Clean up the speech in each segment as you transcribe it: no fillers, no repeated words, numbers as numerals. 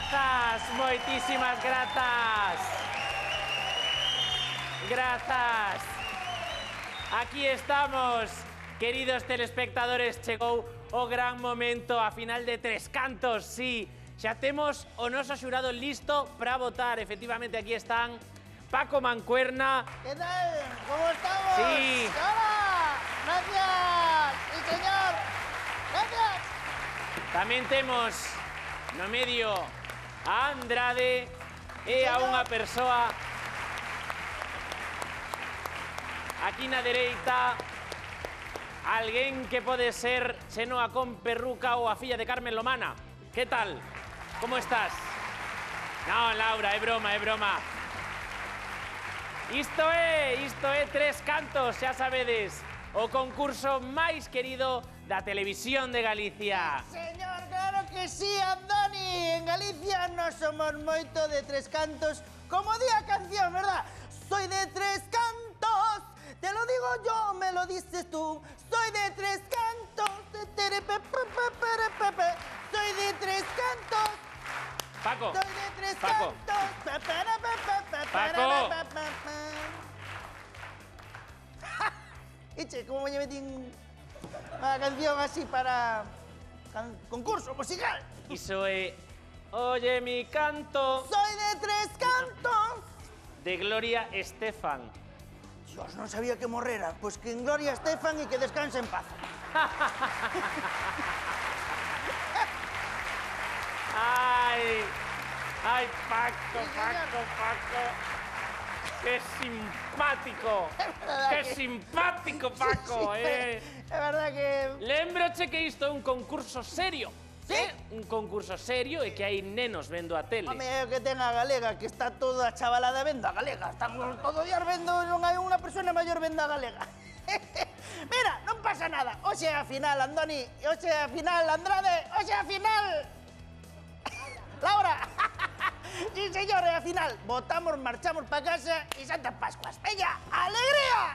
Grazas, moitísimas grazas. Grazas. Aquí estamos, queridos telespectadores, chegou o gran momento, a final de Tres Cantos, sí. Xa temos o noso xurado listo para votar. Efectivamente, aquí están Paco Mancuerna. ¿Qué tal? ¿Cómo estamos? Sí. ¡Hola! ¡Gracias! ¡Sí, señor! ¡Gracias! Tamén temos no medio a Andrade e a unha persoa aquí na dereita, alguén que pode ser Xenoa con perruca ou a filla de Carmen Lomana. Que tal? Como estás? Non, Laura, é broma, é broma. Isto é Tres Cantos, xa sabedes, o concurso máis querido da televisión de Galicia. Señor, claro que sí, Andoni. En Galicia no somos moito de Tres Cantos, como di a canción, ¿verdad? Soy de Tres Cantos, te lo digo yo, me lo dices tú. Soy de Tres Cantos, soy de Tres Cantos. Paco, Soy de Tres Paco. Cantos. Paco. Eche, ¿cómo me metí una canción así para concurso musical? Iso é Oye mi canto, Soy de Tres Cantos. de Gloria Estefan. Dios, no sabía que morrera. Pues que en Gloria Estefan y que descanse en paz. Ay, ay, Paco, Sí, señor. Paco. Qué simpático. Qué simpático, Paco, Sí, es verdad que... Lembrache que isto é un concurso serio. Sí? Un concurso serio e que hai nenos vendo a tele. Home, é o que ten a galega, que está toda a chavalada vendo a galega. Estamos todo días vendo, non hai unha persona maior vendo a galega. Mira, non pasa nada. Oxe a final, Andoni. Oxe a final, Andrade. Oxe a final. Laura. Sí, señor, é a final. Votamos, marchamos para casa e Santas Pascuas. Veña, alegría.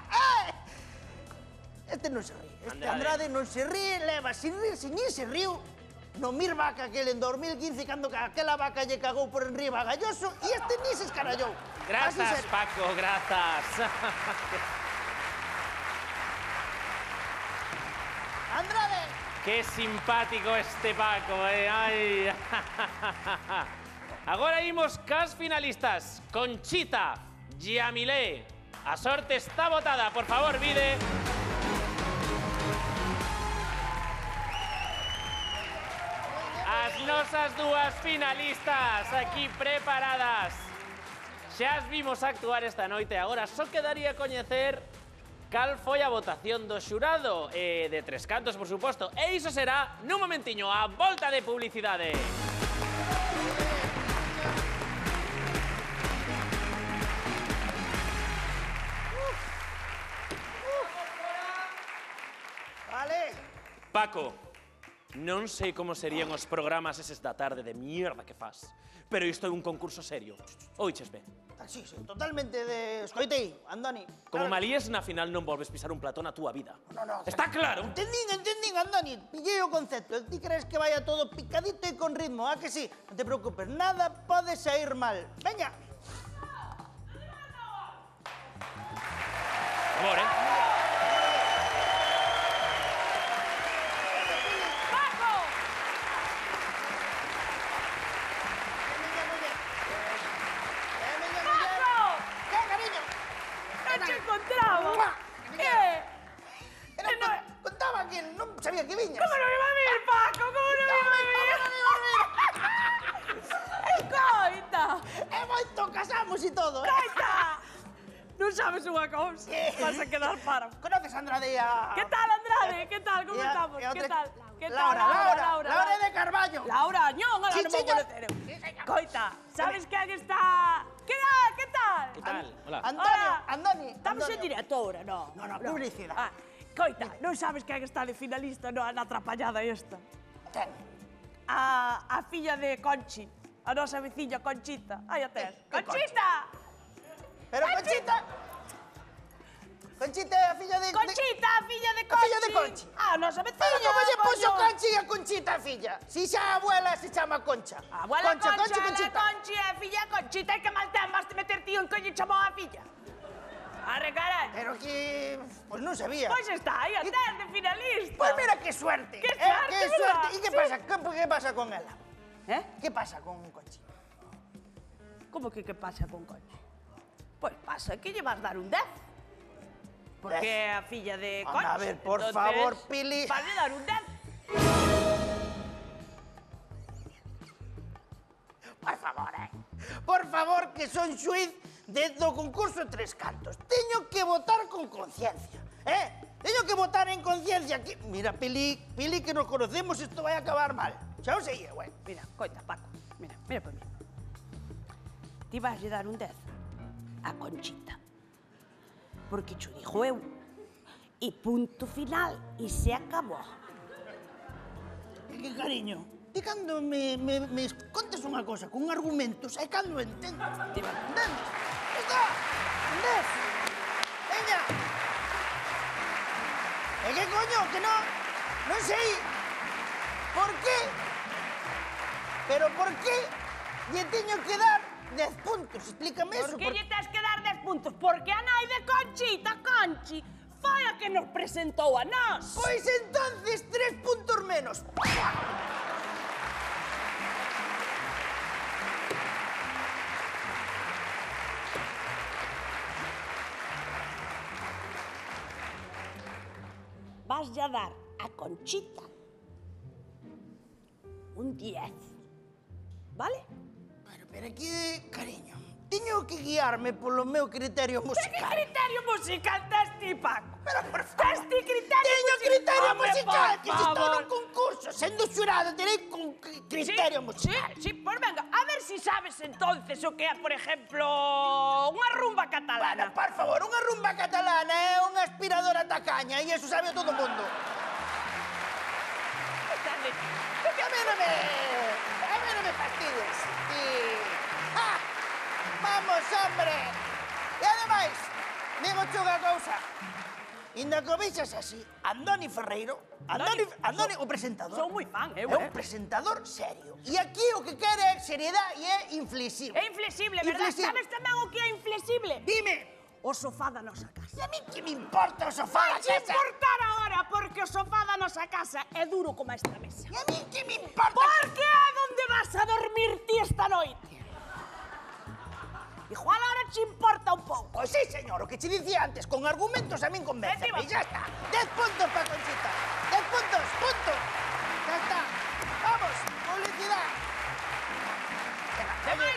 Este non se ríe. Este Andrade non se ríe, leva sin rir, sin ir se riu. No Mir Vaca aquel en 2015, cando aquela vaca lle cagou por enriba a Galloso, e este ni se escarallou. Grazas, Paco, grazas. Andrade. Qué simpático este Paco, Ay. Agora imos cas finalistas. Conchita, Yamilé. A sorte está botada. Por favor, vide. As nosas dúas finalistas aquí preparadas. Xa as vimos actuar esta noite. Agora só quedaría coñecer cal foi a votación do xurado de Tres Cantos, por suposto. E iso será nun momentiño, a volta de publicidade. Vale. Paco, non sei como serían os programas eses da tarde de mierda que fas, pero isto é un concurso serio. Oiches ben. Sí, sí, totalmente de... Escoitei, Andoni. Como malíes na final non volves pisar un plató na túa vida. No. Está claro? Entendín, Andoni. Pillei o concepto. Ti crees que vaya todo picadito e con ritmo, ah que sí? Non te preocupes, nada pode sair mal. Veña. Amor, Encontraba. Contaba que non sabía que viñas. ¿Cómo no me iba a vir, Paco? ¿Cómo no me iba a vir? Coita! É moito, casamos e todo, Coita! Non sabes unha cousa? Vas a quedar para. Conoces a Andrade a... ¿Qué tal, Andrade? ¿Qué tal? ¿Cómo estamos? ¿Qué tal? ¿Qué tal? Laura de Carballo. Laura, non, ahora Sí, non vou señor. conocer eu. Coita, sabes quen está... ¿Qué tal? ¿Qué tal? Que tal? Hola. Antonio, Hola. Andoni. Estamos en Antonio. directo ahora, no? No, publicidade. Coita, non sabes quen está de finalista na atrapallada esta? Ten. A filla de Conchi, a nosa veciña Conchita. Aí a tes. Que Conchita! Pero Conchita... Conchita é a filla de... Conchita, a filla de Conchi. A filla de Conchi. Ah, nosa veciña. Pero como lle puso coño. Conchi a Conchita a filla? Si xa a abuela se chama Concha. A abuela Concha, Conchita. a Conchi é a filla de Conchita. E que mal ten, vas te meter tío en que lle chamou a filla. Arre, carai. Pero que... Pois non sabía. Pois está, aí a tes de finalista. Pois mira que suerte. Que suerte, Que suerte. verdad? E que Sí. pasa? Que pasa con ela? Que pasa con Conchi? Como que pasa con Conchi? Pois pasa que lle vas dar un 10. Porque é a filla de Conchi. Anda, a ver, por Entonces, favor, Pili. Vas dar un 10. Por favor, Por favor, que son xuiz do concurso Tres Cantos. Teño que votar con conciencia, Teño que votar en conciencia. Mira, Pili, que nos conocemos, isto vai acabar mal. Xa o sei, Mira, coita, Paco. Mira por mí. Ti vas lle dar un 10 a Conchita. Porque cho dijo eu. E punto final. E se acabou. Que cariño, ti cando me contes unha cosa con argumentos, é cando entendo. Entendes? Está, entendes? Veña. E que coño, que non sei por qué, pero por qué lle teño que dar 10 puntos? Explícame eso. Por que lle tes que dar 10 puntos? Porque a nai de Conchita, Conchi, foi a que nos presentou a nós. Pois entonces 3 puntos menos. Vas a dar a Conchita un 10. ¿Vale? Pero que, cariño, teño que guiarme polo meu criterio musical. ¿Qué criterio musical tes ti, Paco? Pero por favor, Tes ti criterio teño musical. criterio Hombre, musical, por que se estou favor. nun concurso, sendo xurado, terei criterio musical. Sí, pues venga, a ver si sabes entonces o que é, por ejemplo, unha rumba Bueno, catalana. por favor, unha rumba catalana é unha aspiradora tacaña e eso sabe todo o mundo. Porque a mí non me fastidies. ¡Ah! Vamos, hombre. E ademais, digo unha cousa. Inda que o vexas así, Andoni Ferreiro, Andoni, o presentador. Son moi fan, É un presentador serio. E aquí o que quere é seriedade e é inflexible. É inflexible, verdad? Inflexible. Sabes tamén o que é inflexible? Dime, O sofá da nosa casa. e a mí que me importa o sofá da Vai casa? importar ahora, porque o sofá da nosa casa é duro como esta mesa. E a mí que me importa? Porque é donde vas a dormir ti esta noite. Igual ahora te importa un pouco. Pois sí, señor, o que che dicía antes, con argumentos a min convence. Encima. E xa está. 10 puntos para Conchita. 10 puntos, punto. Ya está. Vamos, publicidad. Venga, Que oye, máis?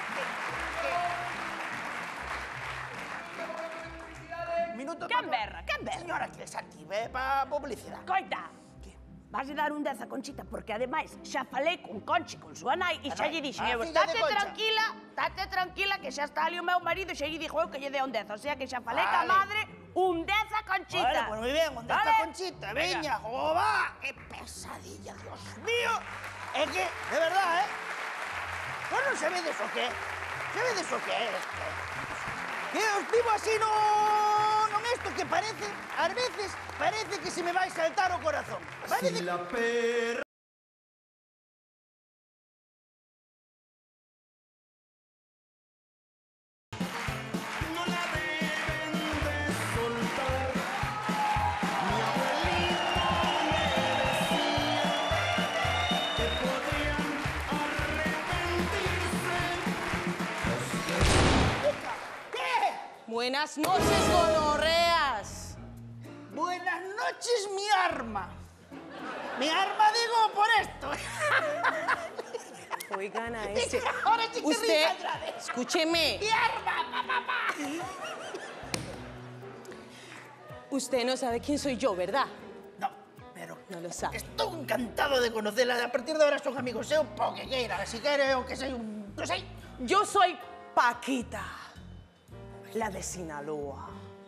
Minuto Quen berra? Quen berra? Señora, que se active para publicidad. Coita, vas a dar un 10 a Conchita porque ademais xa falei con Conchi, con súa nai, e xa lle dixen a eu, filla de Concha. estate tranquila, que xa está ali o meu marido, xa lle dixo eu que lle dé un 10, o sea que xa falei ca Vale. madre, un 10 a Conchita. Vale, pues muy bien, ¿dónde Vale. está Conchita? Venga. Veña, ¡joba! ¡Qué pesadilla, Dios mío! Es que, de verdad, Pues non sabedes o que é. Sabedes o que é isto. Que os vivo así non isto que parece, ás veces, parece que se me vai saltar o corazón. Parece Si la perra no la deben de soltar. Mi abuelito me decía que podrían arrepentirse. ¿Qué? Buenas noches, gonorreas. Buenas noches, mi arma. Mi arma digo por esto. Oigan a ese. Ahora sí que Usted, risa otra vez. escúcheme. Mi arma, papá. Usted no sabe quién soy yo, ¿verdad? No, pero No lo sabe. estou encantado de conocerla. A partir de ahora son amigos eu, po que queira. Si quere o que sei un... Non sei. Yo soy Paquita, la de Sinaloa.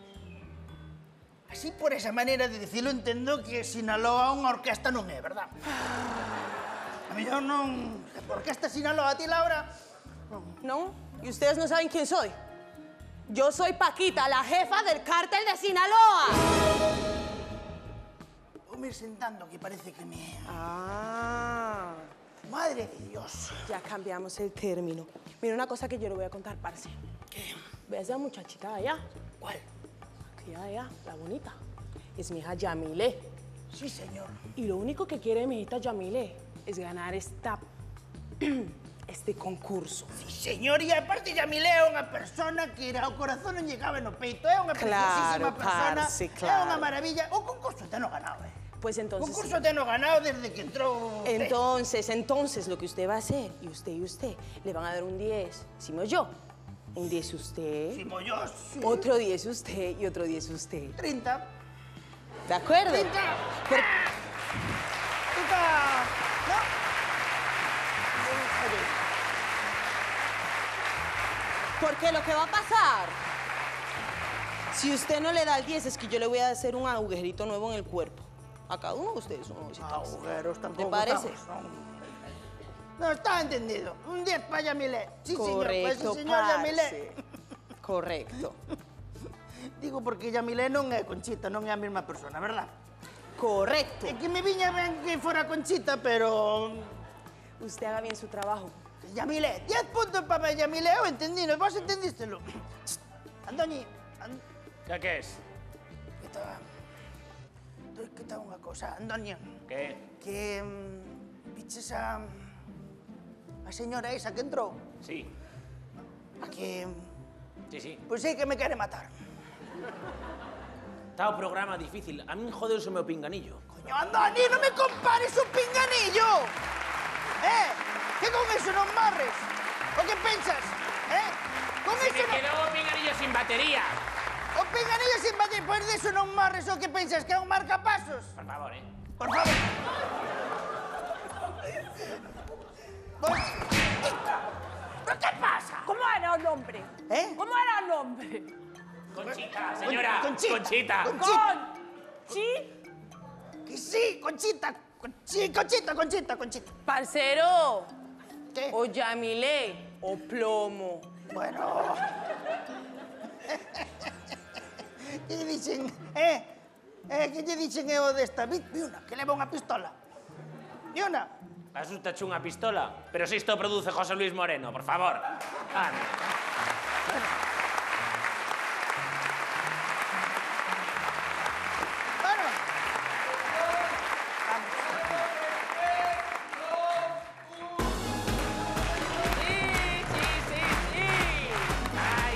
Así por esa manera de dicilo entendo que Sinaloa unha orquesta non é, verdad? A mellor non... A orquesta Sinaloa a ti, Laura... ¿No? ¿Y ustedes no saben quién soy? Yo soy Paquita, la jefa del cártel de Sinaloa. Ponme ir sentando, que parece que me... Ah, Madre de Dios. ya cambiamos el término. Mira, una cosa que yo le voy a contar, parce. ¿Qué? ¿Ves a esa muchachita de allá? ¿Cuál? Aquella de allá, la bonita. Es mi hija Yamile. Sí, señor. Y lo único que quiere mi hijita Yamile es ganar este concurso. Sí, señor, e aparte Yamile é unha persona que ao corazón non llegaba no peito, é unha preciosísima persona, parce, é claro. unha maravilla. O concurso te no ganado, Pues O entonces... concurso te no ganado desde que entrou... Entonces, lo que usted va a hacer, y usted, le van a dar un 10, si no yo, un 10 usted, Si mollos, sí. otro 10 usted y otro 10 usted. 30. ¿De acuerdo? 30. Por- Toca... ¿No? Oye, Porque lo que va a pasar, si usted no le da el 10, es que yo le voy a hacer un agujerito nuevo en el cuerpo. A cada uno de ustedes, uno de agujeros ¿Te tampouco parece? estamos, no, está entendido. Un 10 para Yamile. Sí, Correcto, señor. Pues, señor Yamile. parce. Correcto. Digo porque Yamile non é Conchita, non é a mesma persona, verdad? Correcto. É que me viña ben que fora Conchita, pero... Usted haga bien su trabajo. Yamile, 10 puntos para Yamile, eu entendí, ¿no? Vos entendístelo. Andoni, ¿Qué es? que tal unha cousa, Antonio, ¿Qué? que viches a señora esa que entrou, Sí, a que, sí, sí. pois sei que me quere matar. Está o programa difícil. A min jodeuse o meu pinganillo. Coño, Andoni, non me compares un pinganillo! Que con eso non marres? O que pensas? Con Se eso me non... quedou o pinganillo sin batería. O pinganillo sin bater, pois de eso non marres o que pensas que é un marcapasos? Por favor, Por favor. Pois... ¿Pero qué pasa? ¿Cómo era el nombre? ¿Cómo era el nombre? Conchita, señora. Conchita. Conchita. ¿Sí? Que sí, Conchita. Conchita. Parcero, ¿Qué? o Yamile o plomo. Bueno. Que lle dicen, que lle dicen é o desta? Vi unha, que leva unha pistola. Vi unha. Asustache unha pistola. Pero si isto produce José Luis Moreno, por favor. Anda. Bueno. Sí. Ai.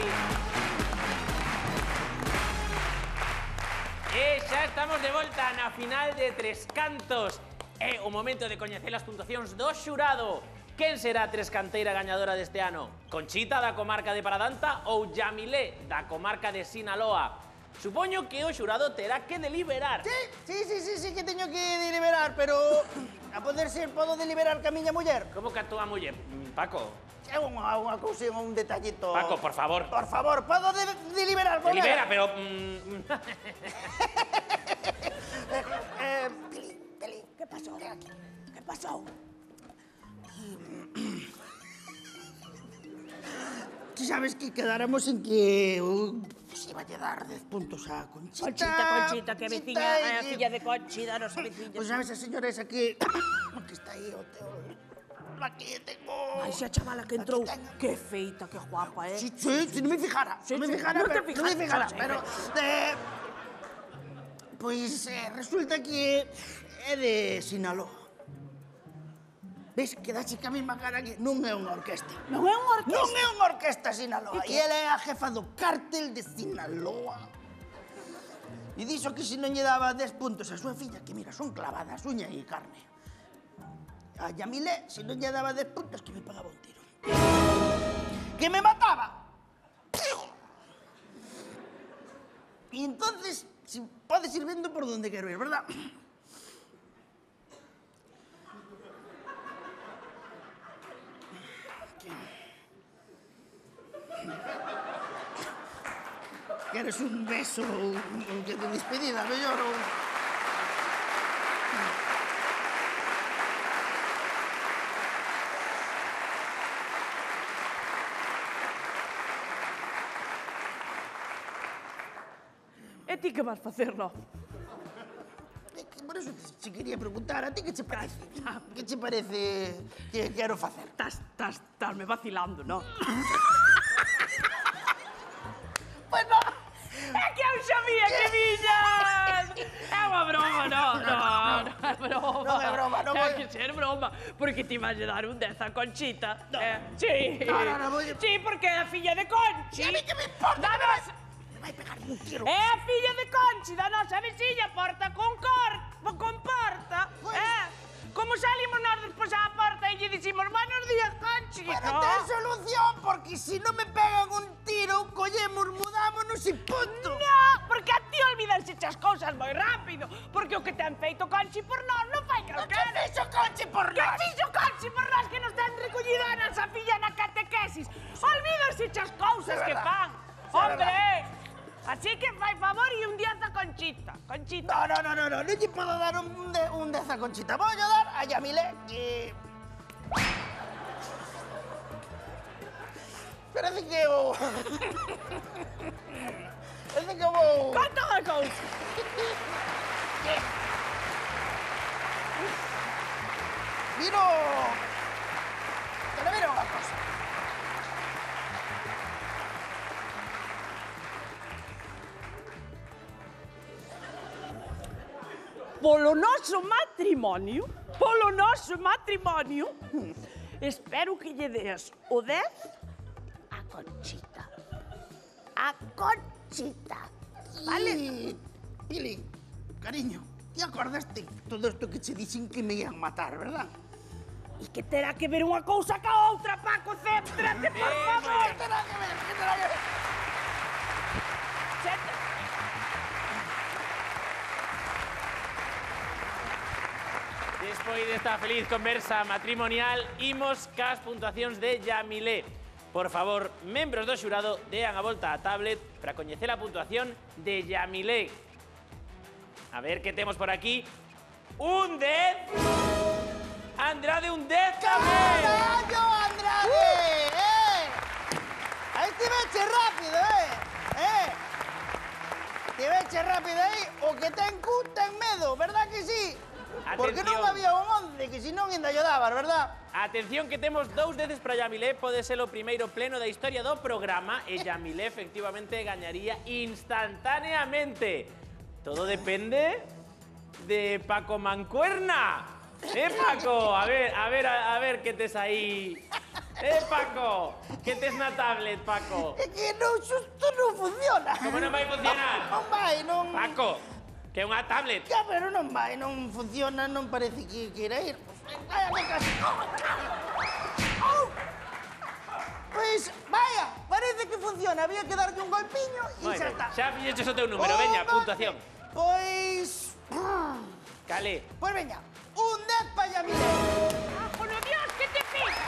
Xa estamos de volta na final de Tres Cantos. É o momento de coñecer as puntuacións do xurado. Quen será a trescanteira gañadora deste ano? Conchita da comarca de Paradanta ou Yamile da comarca de Sinaloa? Supoño que o xurado terá que deliberar. Sí, que teño que deliberar, pero a poder ser podo deliberar ca miña muller. Como que a túa muller? Paco, É unha cousinha, un detallito. Paco, por favor. Por favor, podo deliberar con Delibera, ela? pero... Pili, ¿Qué pasó? ¿Qué pasó? Tú sabes que quedáramos en que pues, iba a dar 10 puntos a Conchita. Conchita, que vecina, filla de Conchita, no sabe filla. Pues sabes, a señora esa que está aí, aquí tengo... Ay, esa chavala que entró, Aquí tengo. qué feita, qué guapa, ¿eh? Sí, no me fijara. Sí, no me sí, fijara, no te pero, no me fijas, fijara, sí, pero... Pues resulta que é de Sinaloa. Ves, quedaxe que a mesma cara que non é unha orquesta. Non é unha orquesta? Non é unha orquesta Sinaloa. E ela é a jefa do cártel de Sinaloa. E dixo que se non lle daba 10 puntos a súa filla, que mira, son clavadas, uña e carne. A Yamile, se non lle daba 10 puntos, que me pagaba un tiro. Que me mataba. E entonces, si podes ir vendo por donde quero ir, verdad? Queres un beso ou que de despedida, mellor ou... E ti que vas facerlo? Por eso te quería preguntar, a ti que che parece? Que che parece que quero facer? Estás me vacilando, non? Pois non. É que eu sabía que viñas! É unha broma, non é broma. Non é broma, non Ten é. que ser broma, porque ti vas dar un 10 a Conchita. No. Sí. No, voy... Sí, porque é a filla de Conchi. E a mí que me importa? Danos... Me vai pegar un tiro. É a filla de Conchi, da nosa vecilla, porta con porta. Como salimos nós despois á porta e lle dicimos buenos días, Conchi. Pero No. ten solución, porque se non me pegan un tiro, collemos, mudámonos e punto. No, porque a ti olvidanse as cousas moi rápido. Porque o que ten feito Conchi por nós non fai Que calquera. fixo Conchi por Que nós? fixo Conchi por nós que nos ten recollido a nosa filla na catequesis? Olvídanse as cousas que fan. Hombre, así que fai favor e un 10 a Conchita. Conchita. No lle podo dar un 10 a Conchita. Vou dar a Yamile, que... Parece que o... Parece que vou... Conta unha cousa. Miro... Pero mira unha cosa. Polo noso matrimonio, espero que lle des o 10 a Conchita. A Conchita. Vale? Pili, cariño, te acordaste todo isto que che dixen que me ian matar, verdad? E que terá que ver unha cousa ca outra, Paco, céntrate, por favor. Que terá que ver, que terá que ver? Céntrate. Despois desta feliz conversa matrimonial, imos cas puntuacións de Yamile. Por favor, membros do xurado, dean a volta á tablet para coñecer a puntuación de Yamile. A ver que temos por aquí. Un 10. Andrade, un 10 tamén. ¡Carallo, Andrade! Aí te veche rápido, Te veche rápido aí, o que ten cu ten medo, verdad que sí? Porque non Atención. había un 11, que si non ainda lle dabas, verdad? Atención que temos 2 deces para Yamile, pode ser o primeiro pleno da historia do programa e Yamile efectivamente gañaría instantaneamente. Todo depende de Paco Mancuerna. Paco? A ver que tes aí. Paco, que tes na tablet, Paco? É que non, xusto non funciona. Como non vai funcionar? Non vai, non... Paco, que é unha tablet. Ya, pero non vai, non funciona, non parece que queira ir. Vai a ver casi. Pois, vaya, parece que funciona. Había que darlle un golpiño e Moi xa ben, está. xa fixeches o teu número, veña, Vale. puntuación. Pois... Cale. Pois veña, un 10 para Yamile. ¡Ah, por Dios, que te pica!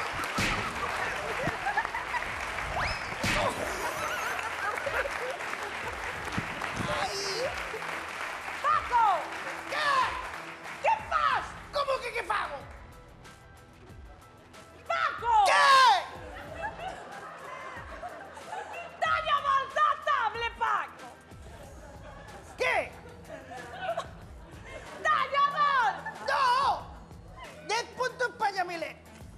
¡Paco! ¿Qué? ¿Qué fas? Como que fago? ¡Paco! ¿Qué? ¡Dalle a volta a tablet, Paco! ¿Qué? ¡Dalle a volta! ¡No! 10 puntos para Yamile.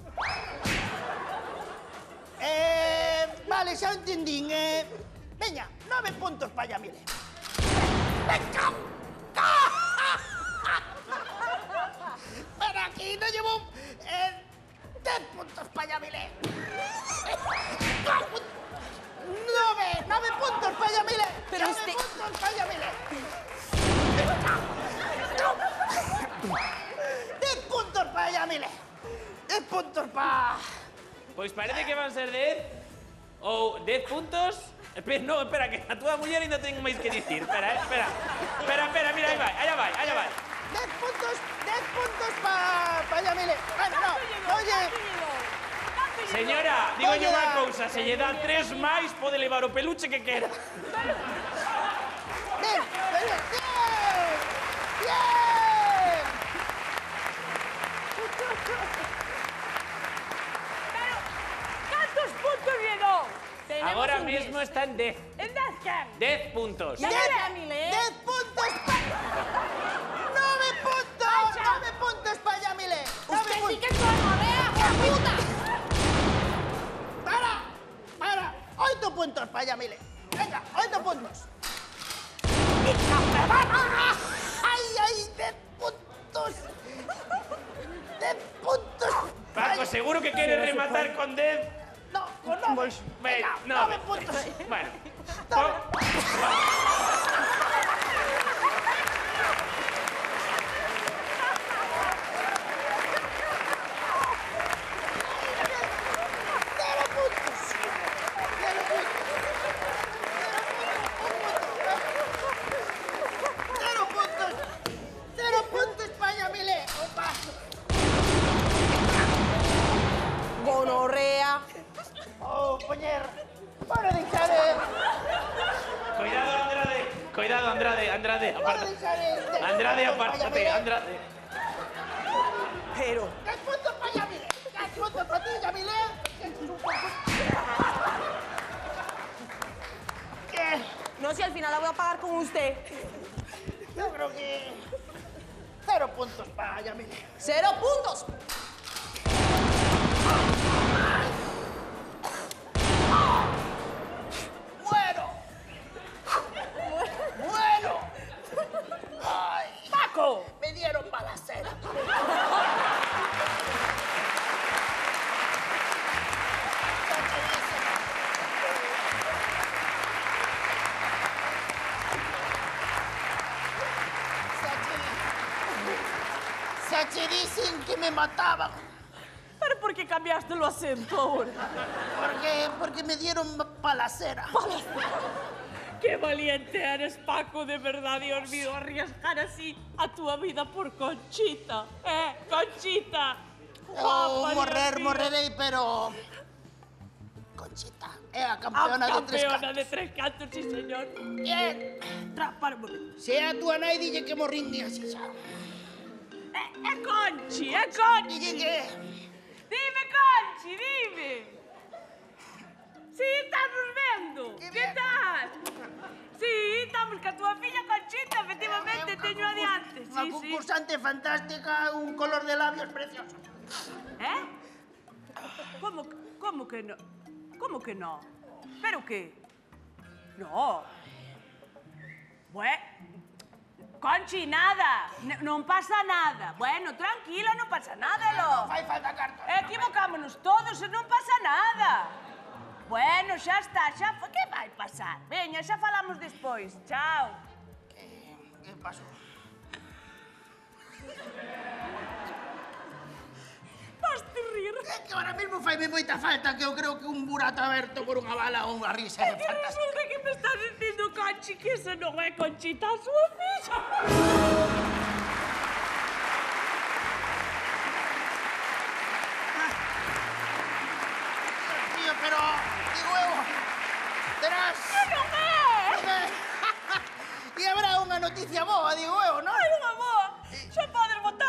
Vale, xa entendín. Veña, 9 puntos para Yamile. ¡Venga! Pero aquí no llevo 10 puntos para Yamile. 9 puntos para Yamile. Pero 9 este- puntos para Yamile. 10 puntos para Yamile. 10 puntos para... Pois parece que van ser 10 ou 10 puntos. No, espera, que a túa muller ainda ten máis que dicir. Espera, mira, aí vai. 10 puntos para Yamile. Bueno, no, oye, Señora, digo Oye, unha cousa, se lle dá 3 máis, pode levar o peluche que quera. bien, bien. Pero, cantos puntos lle dou? Tenemos Ahora un mismo 10. está en 10. ¿En 10 qué? 10 puntos. Ya está, Milé. 10 puntos para... 9 puntos. Pacha. 9 puntos para Yamile. 9 Usted sí puntos. que es gonorrea, puta. Para. 8 puntos para Yamile. Venga, 8 puntos. ¡Ay! 10 puntos. 10 puntos. Paco, ¿seguro que quiere rematar con 10? No, con 9. Venga, 9 puntos. Bueno. ¡Cero puntos para Yamile! ¡Opa! Gonorrea. ¡Oh, poñer! ¡Para deixar el... Cuidado, Andrade. Cuidado, Andrade, ¡Para apártate. deixar el... Andrade, apártate, Andrade. Pero. 10 puntos para Yamile! 10 puntos para ti, Yamile! ¿Qué? No, si al final la voy a pagar con usted. Yo creo que... 0 puntos para Yamile. 0 puntos. ¡Muero! ¡Ay! Paco. Me dieron balacera. Sachi, dicen que me mataban. ¿Pero por qué cambiaste el acento ahora? Porque me dieron balacera. Qué valiente eres, Paco, de verdad, Dios mío, arriesgar así a tu vida por Conchita. Conchita. Guapa, Dios mío. Morrerei, pero... Conchita é a campeona de tres Campeona cantos. de tres cantos, sí, señor. E Para un momento. se é a túa nai, dille que morrín así xa. Conchi, Conchi. Dille que... Dime, Conchi, dime. Sí, estamos vendo. Que ¿Qué bien. tal? Sí, estamos con tua filla Conchita, efectivamente, teño adiante. Unha Sí, sí. concursante fantástica, un color de labios precioso. ¿Eh? ¿Cómo que no? ¿Cómo que no? ¿Pero qué? No. Bueno, Conchi, nada. Non pasa nada. Bueno, tranquila, non pasa nada, Non lo. fai falta carta. Equivocámonos todos e non pasa nada. Bueno, xa está, xa... Que vai pasar? Veña, xa falamos despois. Chao. Que pasou? Vaste rir. É que ahora mesmo faime moita falta que eu creo que un burato aberto por unha bala ou unha risa é Que fantástica. resulta que me estás dicindo, Conchi, que esa non é Conchita a súa filla. Tío, pero, digo eu, terás... Non é! E habrá unha noticia boa, digo eu, non? Ai, unha boa. Xa podes botar